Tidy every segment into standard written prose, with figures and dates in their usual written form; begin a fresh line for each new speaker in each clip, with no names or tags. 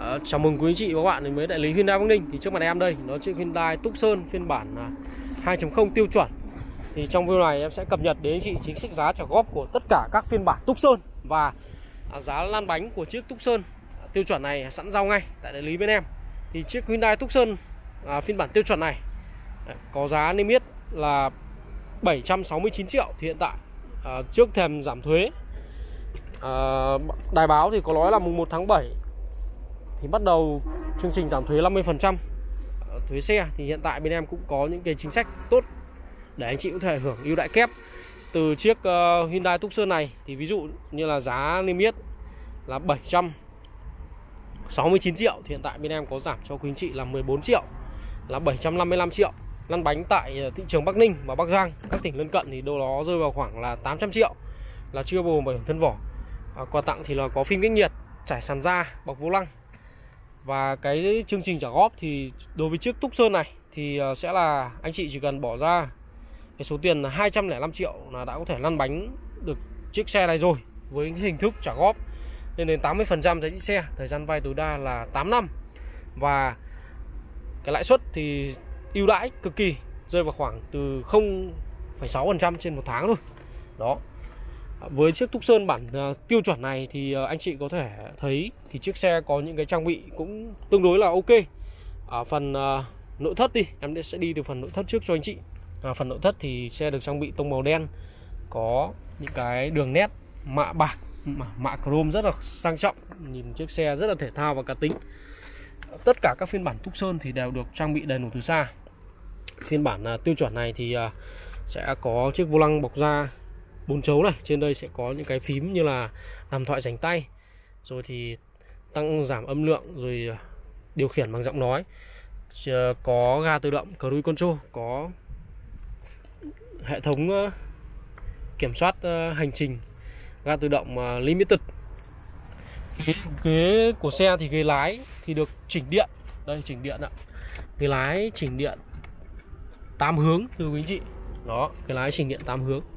Chào mừng quý anh chị và các bạn đến với đại lý Hyundai Bắc Ninh. Thì trước mặt em đây nó chiếc Hyundai Tucson phiên bản 2.0 tiêu chuẩn. Thì trong video này em sẽ cập nhật đến anh chị chính sách giá trả góp của tất cả các phiên bản Tucson và giá lăn bánh của chiếc Tucson tiêu chuẩn này sẵn giao ngay tại đại lý bên em. Thì chiếc Hyundai Tucson phiên bản tiêu chuẩn này có giá niêm yết là 769 triệu. Thì hiện tại trước thềm giảm thuế, đài báo thì có nói là mùng 1 tháng 7 thì bắt đầu chương trình giảm thuế 50% thuế xe. Thì hiện tại bên em cũng có những cái chính sách tốt để anh chị có thể hưởng ưu đãi kép từ chiếc Hyundai Tucson này. Thì ví dụ như là giá niêm yết là 769 triệu thì hiện tại bên em có giảm cho quý anh chị là 14 triệu, là 755 triệu. Lăn bánh tại thị trường Bắc Ninh và Bắc Giang, các tỉnh lân cận thì đâu đó rơi vào khoảng là 800 triệu, là chưa bao gồm bảo hiểm thân vỏ. Quà tặng thì là có phim cách nhiệt, trải sàn da, bọc vô lăng. Và cái chương trình trả góp thì đối với chiếc Tucson này thì sẽ là anh chị chỉ cần bỏ ra cái số tiền là 205 triệu là đã có thể lăn bánh được chiếc xe này rồi, với hình thức trả góp lên đến 80% giá trị xe, thời gian vay tối đa là 8 năm. Và cái lãi suất thì ưu đãi cực kỳ, rơi vào khoảng từ 0,6% trên một tháng thôi. Đó. Với chiếc Tucson bản tiêu chuẩn này thì anh chị có thể thấy thì chiếc xe có những cái trang bị cũng tương đối là ok. Ở phần nội thất đi, em sẽ đi từ phần nội thất trước cho anh chị. Phần nội thất thì xe được trang bị tông màu đen, có những cái đường nét mạ bạc, mạ chrome rất là sang trọng, nhìn chiếc xe rất là thể thao và cá tính. Tất cả các phiên bản Tucson thì đều được trang bị đầy đủ từ xa. Phiên bản tiêu chuẩn này thì sẽ có chiếc vô lăng bọc da 4 chấu này, trên đây sẽ có những cái phím như là làm thoại rảnh tay, rồi thì tăng giảm âm lượng, rồi điều khiển bằng giọng nói, có ga tự động cruise control, có hệ thống kiểm soát hành trình, ga tự động limited. Ghế của xe thì ghế lái thì được chỉnh điện, đây chỉnh điện ạ, ghế lái chỉnh điện 8 hướng thưa quý anh chị. Đó, ghế lái chỉnh điện 8 hướng.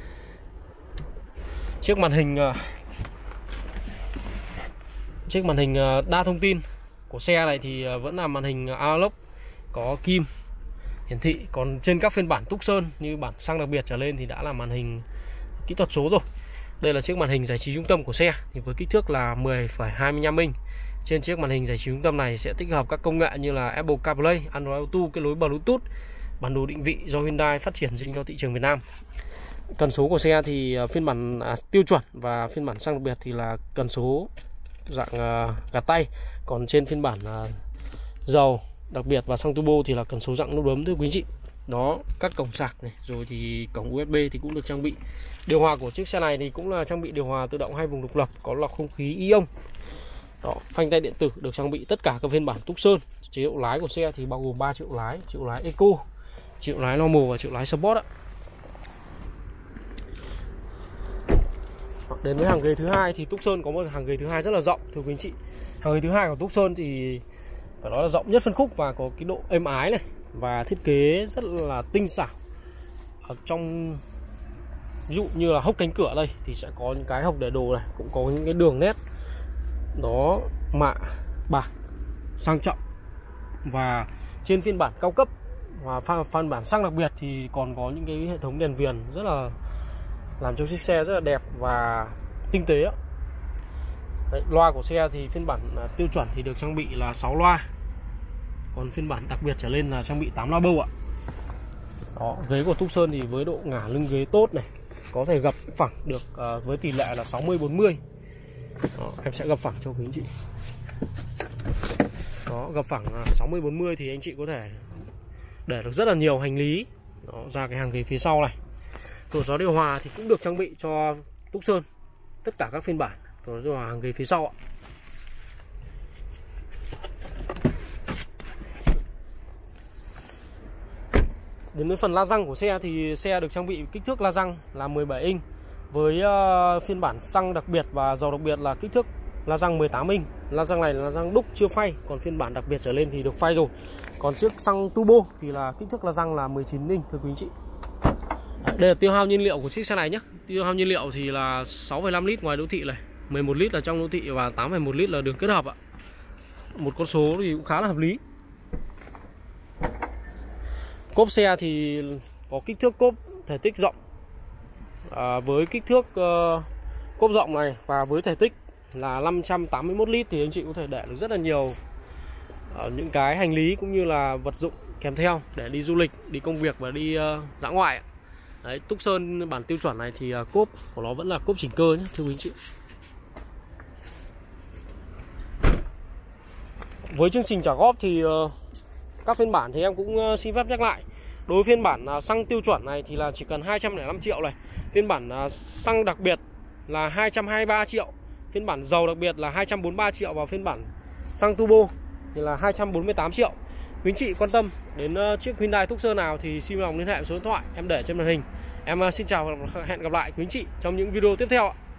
Chiếc màn hình đa thông tin của xe này thì vẫn là màn hình analog, có kim hiển thị. Còn trên các phiên bản Tucson như bản xăng đặc biệt trở lên thì đã là màn hình kỹ thuật số rồi. Đây là chiếc màn hình giải trí trung tâm của xe thì với kích thước là 10,25 inch. Trên chiếc màn hình giải trí trung tâm này sẽ tích hợp các công nghệ như là Apple CarPlay, Android Auto, kết nối Bluetooth, bản đồ định vị do Hyundai phát triển riêng cho thị trường Việt Nam. Cần số của xe thì phiên bản tiêu chuẩn và phiên bản xăng đặc biệt thì là cần số dạng gạt tay. Còn trên phiên bản dầu đặc biệt và xăng turbo thì là cần số dạng nút bấm thưa quý anh chị. Đó, các cổng sạc này, rồi thì cổng USB thì cũng được trang bị. Điều hòa của chiếc xe này thì cũng là trang bị điều hòa tự động 2 vùng độc lập, có lọc không khí ion. Đó, phanh tay điện tử được trang bị tất cả các phiên bản Tucson. Chế độ lái của xe thì bao gồm 3 triệu lái Eco, triệu lái normal và triệu lái Sport ạ. Đến với hàng ghế thứ hai thì Tucson có một hàng ghế thứ hai rất là rộng thưa quý anh chị. Hàng ghế thứ hai của Tucson thì phải nói là rộng nhất phân khúc và có cái độ êm ái này, và thiết kế rất là tinh xảo. Ở trong ví dụ như là hốc cánh cửa đây thì sẽ có những cái hộc để đồ này, cũng có những cái đường nét đó mạ bạc sang trọng. Và trên phiên bản cao cấp và phiên bản xăng đặc biệt thì còn có những cái hệ thống đèn viền rất là làm cho chiếc xe rất là đẹp và tinh tế ạ. Đấy, loa của xe thì phiên bản tiêu chuẩn thì được trang bị là 6 loa, còn phiên bản đặc biệt trở lên là trang bị 8 loa bâu ạ. Đó, ghế của Tucson thì với độ ngả lưng ghế tốt này, có thể gập phẳng được với tỷ lệ là 60-40. Đó, em sẽ gập phẳng cho quý anh chị. Đó, gập phẳng 60-40 thì anh chị có thể để được rất là nhiều hành lý. Đó, ra cái hàng ghế phía sau này. Cửa gió điều hòa thì cũng được trang bị cho Tucson tất cả các phiên bản. Cửa gió điều hòa hàng ghế phía sau ạ. Đến với phần la răng của xe thì xe được trang bị kích thước la răng là 17 inch. Với phiên bản xăng đặc biệt và dầu đặc biệt là kích thước la răng 18 inch. La răng này là la răng đúc chưa phay, còn phiên bản đặc biệt trở lên thì được phay rồi. Còn chiếc xăng turbo thì là kích thước la răng là 19 inch thưa quý anh chị. Đây là tiêu hao nhiên liệu của chiếc xe này nhé. Tiêu hao nhiên liệu thì là 6,5 lít ngoài đô thị này, 11 lít là trong đô thị và 8,1 lít là đường kết hợp ạ. một con số thì cũng khá là hợp lý. Cốp xe thì có kích thước cốp thể tích rộng, với kích thước cốp rộng này và với thể tích là 581 lít thì anh chị có thể để được rất là nhiều những cái hành lý cũng như là vật dụng kèm theo để đi du lịch, đi công việc và đi dã ngoại. Đấy, Tucson bản tiêu chuẩn này thì cốp của nó vẫn là cốp chỉnh cơ nhé thưa quý anh chị. Với chương trình trả góp thì các phiên bản thì em cũng xin phép nhắc lại. Đối với phiên bản xăng tiêu chuẩn này thì là chỉ cần 205 triệu này. Phiên bản xăng đặc biệt là 223 triệu. Phiên bản dầu đặc biệt là 243 triệu. Và phiên bản xăng turbo thì là 248 triệu. Quý anh chị quan tâm đến chiếc Hyundai Tucson nào thì xin lòng liên hệ số điện thoại em để trên màn hình. Em xin chào và hẹn gặp lại quý anh chị trong những video tiếp theo ạ.